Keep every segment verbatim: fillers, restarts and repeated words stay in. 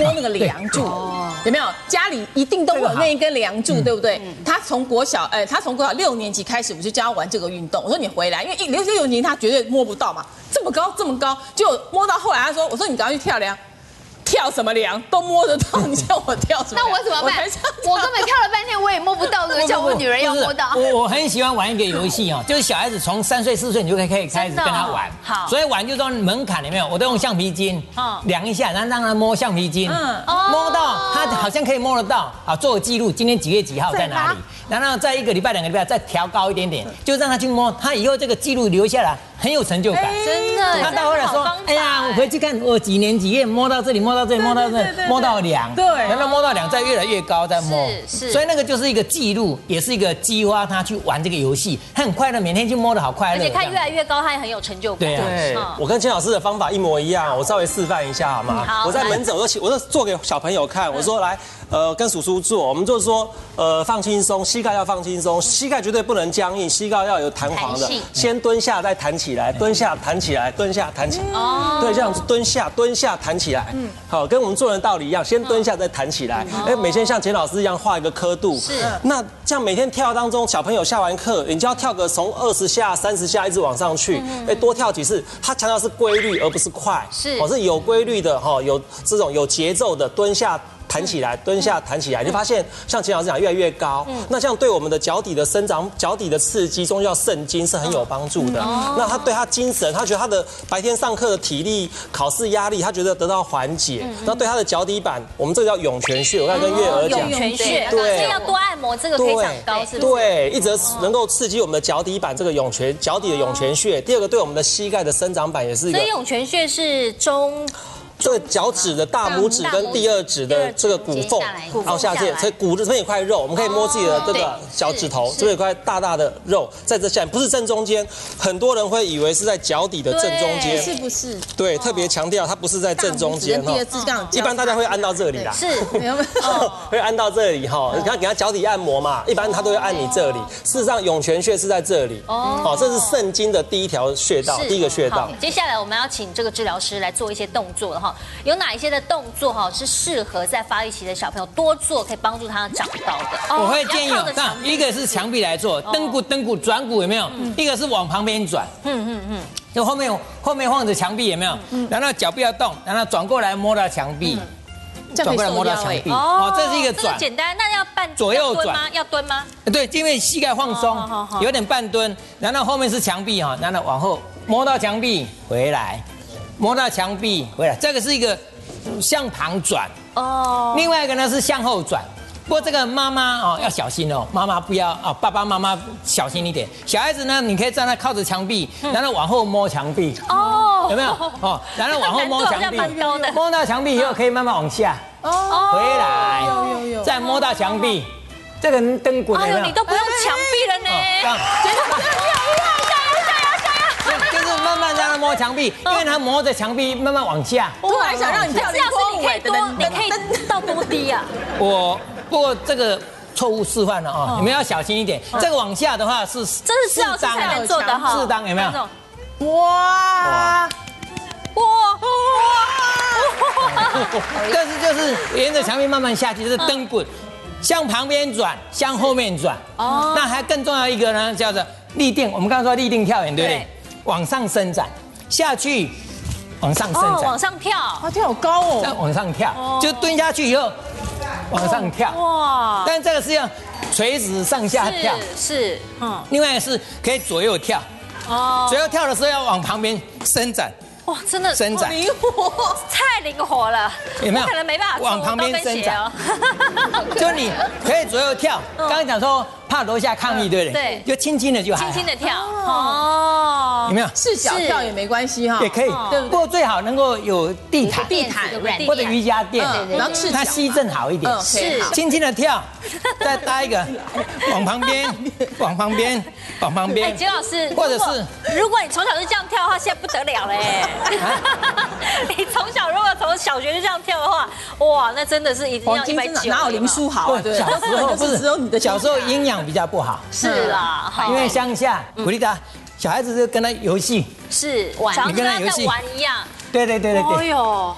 摸那个梁柱，有没有？家里一定都会有那一根梁柱，对不对？他从国小，哎，他从国小六年级开始，我就教他玩这个运动。我说你回来，因为一六六年级他绝对摸不到嘛，这么高这么高，就摸到后来他说，我说你赶快去跳梁。跳什么梁都摸得到，你叫我跳什么？ 那我怎么办？我根本跳了半天，我也摸不到，叫我女人要摸到。 我我很喜欢玩一个游戏哦，就是小孩子从三岁四岁你就可以可以开始跟他玩。 好， 所以玩就说门槛有没有？我都用橡皮筋量一下，然后让他摸橡皮筋，摸到他好像可以摸得到，好做个记录，今天几月几号在哪里？然后在一个礼拜两个礼拜再调高一点点，就让他去摸，他以后这个记录留下来很有成就感。 真的， 他到后来说，哎呀，我回去看我几年几月摸到这里，摸到这里，摸到这里，摸到梁，对，然后摸到梁，再越来越高，再摸，是，所以那个就是一个记录，也是一个激发他去玩这个游戏，他很快乐，每天去摸得好快乐， 而且他越来越高，他也很有成就感。 对啊， 对，我跟金老师的方法一模一样，我稍微示范一下好吗？我在门诊，我都我都做给小朋友看，我说来，呃，跟叔叔做，我们就是说，呃，放轻松，膝盖要放轻松，膝盖绝对不能僵硬，膝盖要有弹簧的，先蹲下再弹起来，蹲下弹起来，蹲下弹起来，哦，对，这样子蹲下蹲下弹起来，嗯，好，跟我们做人的道理一样，先蹲下再弹起来，哎，每天像简老师一样画一个刻度，是，那这样每天跳当中，小朋友下完课，你就要跳个从二十下、三十下一直往上去，哎，多跳几次，他强调是规律而不是快，是，哦，是有规律的哈，有这种有节奏的蹲下。弹起来，蹲下，弹起来，你发现像钱老师讲，越来越高。嗯，那这样对我们的脚底的生长、脚底的刺激，中叫肾经是很有帮助的。哦，那他对他精神，他觉得他的白天上课的体力、考试压力，他觉得得到缓解。那对他的脚底板，我们这个叫涌泉穴，我刚才跟月娥讲， 涌泉穴， 对， 所以要多按摩，这个可以长高，是不是？ 对，一则能够刺激我们的脚底板这个涌泉，脚底的涌泉穴。第二个，对我们的膝盖的生长板也是一个。 所以涌泉穴是中。 这个脚趾的大拇指跟第二指的这个骨缝凹下去，所以骨这边有块肉，我们可以摸自己的这个脚趾头，这边有块大大的肉在这下面，不是正中间。很多人会以为是在脚底的正中间， 是不是？ 对，特别强调它不是在正中间哈。一般大家会按到这里啦， 是， 会按到这里哈。你看给他脚底按摩嘛，一般他都会按你这里。事实上，涌泉穴是在这里哦，这是肾经的第一条穴道，第一个穴道。 接下来我们要请这个治疗师来做一些动作了哈。有哪一些的动作哈是适合在发育期的小朋友多做，可以帮助他长高的？ 我会建议有，那一个是墙壁来做，蹬骨、蹬骨、转骨有没有？一个是往旁边转，嗯嗯嗯，就后面后面放着墙壁有没有？然后脚不要动，然后转过来摸到墙壁，转过来摸到墙壁。哦，这是一个转， 简单。那要半左右转吗？ 要蹲吗？ 对，因为膝盖放松，有点半蹲，然后后面是墙壁哈，然后往后摸到墙壁回来。摸到墙壁回来，这个是一个向旁转哦。另外一个呢是向后转，不过这个妈妈哦要小心哦，妈妈不要哦，爸爸妈妈小心一点。小孩子呢，你可以站在靠着墙壁，然后往后摸墙壁哦，有没有哦？然后往后摸墙壁，摸到墙壁以后可以慢慢往下哦，回来，有有有，再摸到墙壁，这个蹬滚有没有？ 你都不用墙壁了呢，真的很厉害。 就是慢慢让他摸墙壁，因为他摸着墙壁慢慢往下。 我还想让你跳， 这样是你可以多，你可以到多低啊？ 我不过这个错误示范了啊，你们要小心一点。这个往下的话是这是适当才能做的哈， 适当有没有？ 哇哇哇！这是就是沿着墙壁慢慢下去，就是蹬滚，向旁边转，向后面转。哦，那还更重要一个呢，叫做立定。我们刚刚说立定跳远，对不对？往上伸展，下去，往上伸展， 往上跳， 啊，跳好高哦， 再往上跳，就蹲下去以后往上跳，哇！但这个是要垂直上下跳， 是，嗯。 另外是可以左右跳，哦，左右跳的时候要往旁边伸展。 哇，真的伸展灵活，太灵活了， 有没有？ 可能没办法往旁边伸展，就你可以左右跳。刚刚讲说怕楼下抗议，对不对？对，就轻轻的就好， 轻轻的跳。哦， 有没有？ 赤脚跳也没关系哈， 也可以，对不过最好能够有地毯、 地毯或者瑜伽垫， 然后赤脚， 它吸震好一点。 是， 轻轻的跳，再搭一个往旁边，往旁边，往旁边。 哎，金老师， 或者是如果你从小就这样跳的话，现在不得了嘞。你从小如果从小学就这样跳的话，哇，那真的是一定要一百九， 哪有林书豪？ 对，小时候不是只有你的，小时候营养比较不好。 是啦， 因为乡下鼓励他，小孩子就跟他游戏， 是玩，你跟他游戏玩一样。 对对对对对。哎呦，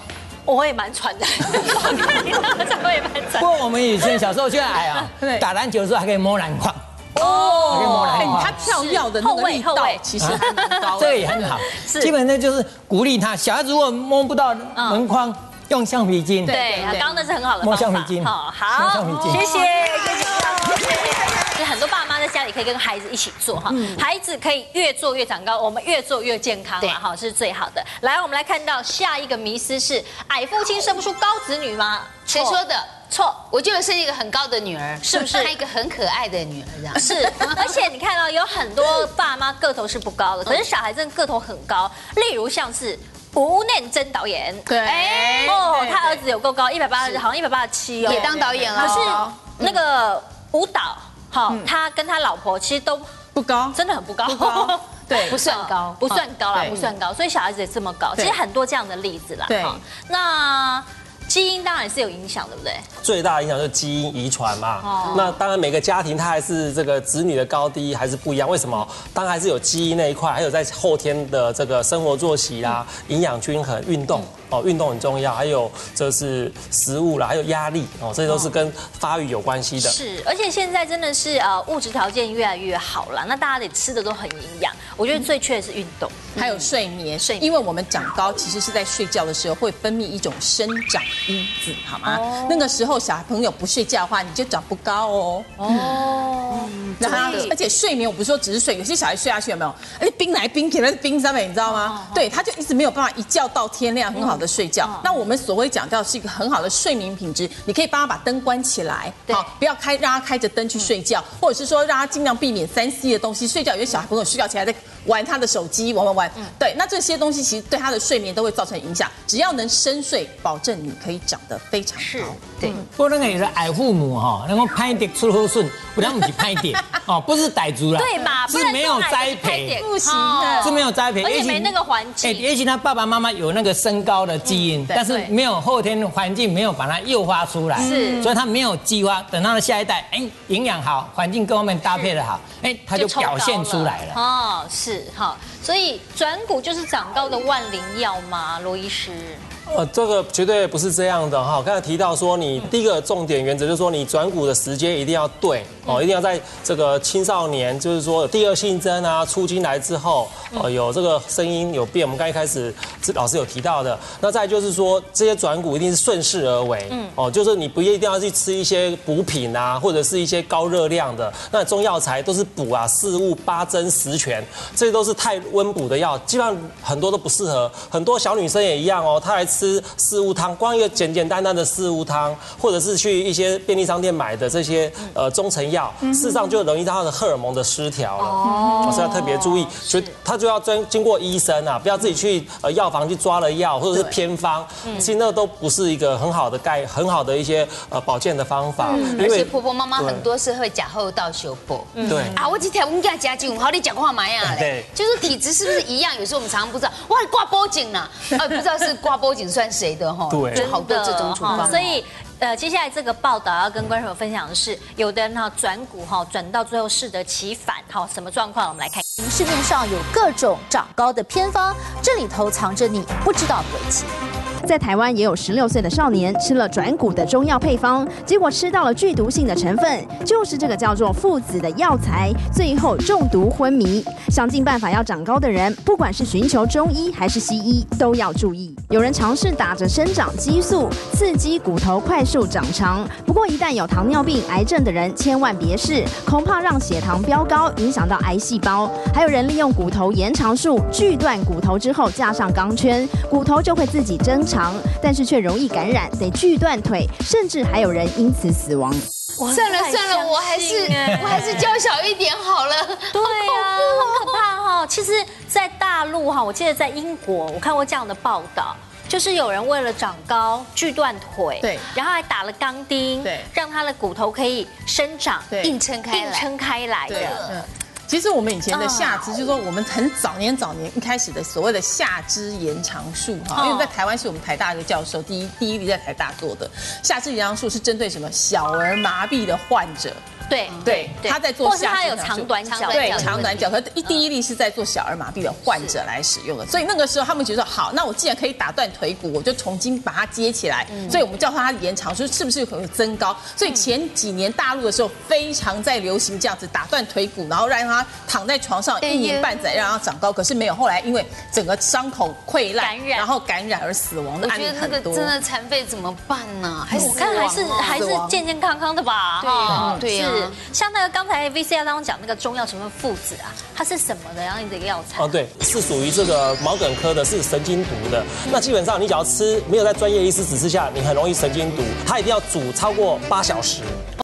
我也蛮喘的，我也蛮喘。 不过我们以前小时候就矮啊，打篮球的时候还可以摸篮筐。 哦，哎，他跳跃的那个力道其实还蛮高， 这个也很好。基本上就是鼓励他，小孩子如果摸不到门框，用橡皮筋。 对，刚刚那是很好的方法。 摸橡皮筋， 好，好， 橡皮筋。 谢谢，谢谢。很多爸妈在家里可以跟孩子一起做哈，孩子可以越做越长高，我们越做越健康了哈，是最好的。来，我们来看到下一个迷思是矮父亲生不出高子女吗？ 谁说的？ 错， 我就生一个很高的女儿， 是不是？ 生一个很可爱的女儿，这样是。而且你看到有很多爸妈个头是不高的，可是小孩真的个头很高，例如像是吴念真导演， 对， 哎哦，他儿子有够高，一百八十，好像一百八十七哦， 也当导演了。 可是那个舞蹈，好，他跟他老婆其实都不高， 真的很不高， 对， 不算高， 不算高啦，不算高，所以小孩子也这么高，其实很多这样的例子啦。 对， 那基因当然是有影响，对不对？ 最大的影响就是基因遗传嘛。哦。那当然每个家庭它还是这个子女的高低还是不一样。为什么？当然还是有基因那一块，还有在后天的这个生活作息啦、营养均衡、运动哦，运动很重要。还有这是食物啦，还有压力哦，这些都是跟发育有关系的。 是，而且现在真的是呃物质条件越来越好了，那大家得吃的都很营养。我觉得最缺的是运动， 还有睡眠。睡，因为我们长高其实是在睡觉的时候会分泌一种生长因子，好吗？哦、那个时候小朋友不睡觉的话，你就长不高哦。哦，然后而且睡眠我不是说只是睡，有些小孩睡下去有没有？而且冰来冰去，那是冰上面，你知道吗？哦、对，他就一直没有办法一觉到天亮，很好的睡觉。嗯、那我们所谓讲到是一个很好的睡眠品质，你可以帮他把灯关起来，好，不要开让他开着灯去睡觉，或者是说让他尽量避免三 C 的东西。睡觉有些小朋友睡觉起来在玩他的手机，玩玩玩。嗯、对，那这些东西其实对他的睡眠都会造成影响。只要能深睡，保证你可以长得非常高。 对， 不过那个有的矮父母哈，能够拍点出后顺，不然不是拍点哦，不是傣族啦， 对嘛， 是没有栽培， 不行的， 是没有栽培， 而且没那个环境。 哎，也许他爸爸妈妈有那个身高的基因，但是没有后天环境没有把它诱发出来， 是， 所以他没有激发。等他的下一代，哎，营养好，环境各方面搭配的好，哎，他就表现出来了。 哦，是哈，所以转骨就是长高的万灵药吗？罗医师？ 呃，这个绝对不是这样的哈。刚才提到说，你第一个重点原则就是说，你转骨的时间一定要对哦，一定要在这个青少年，就是说第二性征啊，出经来之后，呃，有这个声音有变，我们刚一开始老师有提到的。那再就是说，这些转骨一定是顺势而为，嗯，哦，就是你不一定要去吃一些补品啊，或者是一些高热量的，那中药材都是补啊，四物、八珍、十全，这些都是太温补的药，基本上很多都不适合。很多小女生也一样哦，她来吃四物汤，光一个简简单单的四物汤，或者是去一些便利商店买的这些呃中成药，事实上就容易到他的荷尔蒙的失调了，哦，所以要特别注意，所以他就要经经过医生啊，不要自己去呃药房去抓了药，或者是偏方，其实那都不是一个很好的概很好的一些呃保健的方法， 而且婆婆妈妈很多是会假后到修补， 对啊，我这条我们家家境好，你讲话嘛呀嘞，就是体质是不是一样？有时候我们常常不知道，哇，挂波颈呢，呃，不知道是挂波颈算谁的哈？ 对， 就好多这种处方。 所以，呃，接下来这个报道要跟观众朋友分享的是，有的人哈转骨哈转到最后适得其反，好，什么状况？我们来看。 市面上有各种长高的偏方，这里头藏着你不知道的诡计。 在台湾也有十六岁的少年吃了转骨的中药配方，结果吃到了剧毒性的成分，就是这个叫做附子的药材，最后中毒昏迷。想尽办法要长高的人，不管是寻求中医还是西医，都要注意。有人尝试打着生长激素，刺激骨头快速长长，不过一旦有糖尿病、癌症的人，千万别试，恐怕让血糖飙高，影响到癌细胞。还有人利用骨头延长术，锯断骨头之后架上钢圈，骨头就会自己增长，但是却容易感染，得锯断腿，甚至还有人因此死亡。 算了算了，我还是我还是娇小一点好了。 对啊，很可怕哈。其实，在大陆哈，我记得在英国，我看过这样的报道，就是有人为了长高锯断腿， 对， 然后还打了钢钉， 对， 让他的骨头可以生长， 对， 硬撑开来， 硬撑开来的。 其实我们以前的下肢，就是说我们很早年早年一开始的所谓的下肢延长术哈，因为在台湾是我们台大一个教授第一第一例在台大做的下肢延长术，是针对什么小儿麻痹的患者。 对对，他在做或是下他有长短脚， 对长短脚，可是第一例是在做小儿麻痹的患者来使用的，所以那个时候他们觉得好，那我既然可以打断腿骨，我就重新把它接起来，所以我们叫它延长，说是不是可能增高？所以前几年大陆的时候非常在流行这样子打断腿骨，然后让他躺在床上一年半载让它长高，可是没有，后来因为整个伤口溃烂，然后感染而死亡的案例很多。 我觉得那个真的残废怎么办呢？还是我看还是还是健健康康的吧。 对啊，对啊。 是像那个刚才 V C R 当中讲那个中药成分附子啊，它是什么的样的一个药材？ 哦，对，是属于这个毛梗科的，是神经毒的。那基本上你只要吃，没有在专业医师指示下，你很容易神经毒。它一定要煮超过八小时。